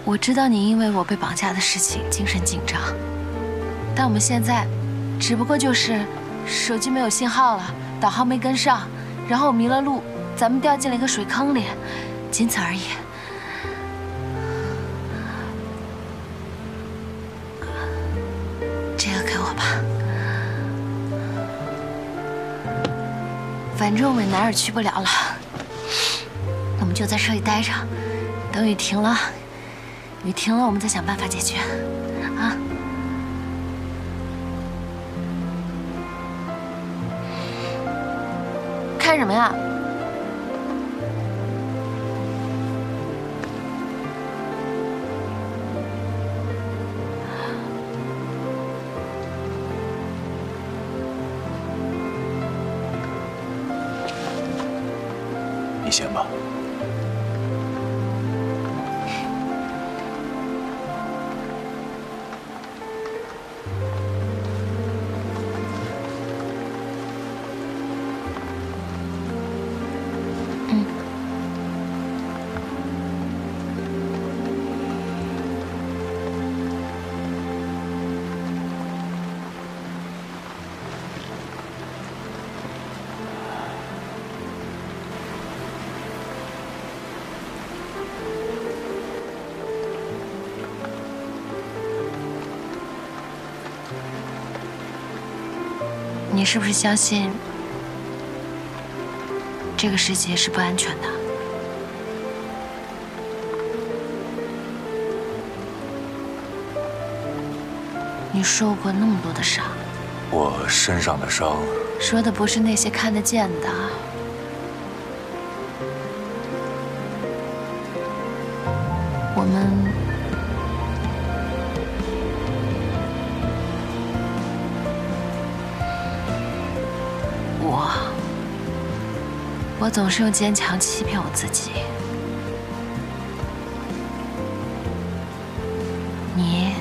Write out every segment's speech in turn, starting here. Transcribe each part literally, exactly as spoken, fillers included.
我知道你因为我被绑架的事情精神紧张，但我们现在只不过就是手机没有信号了，导航没跟上，然后我迷了路，咱们掉进了一个水坑里，仅此而已。这个给我吧，反正我们哪儿也去不了了，我们就在车里待着，等雨停了。 雨停了，我们再想办法解决，啊！看什么呀？ 你先吧。 你是不是相信这个世界是不安全的？你受过那么多的伤， 我身上的伤， 说的不是那些看得见的。我们。 我，我总是用坚强欺骗我自己。你，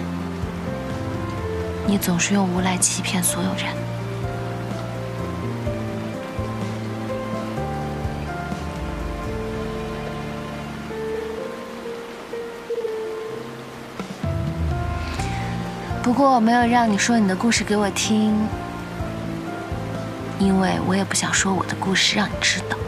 你总是用无赖欺骗所有人。不过我没有让你说你的故事给我听。 因为我也不想说我的故事让你知道。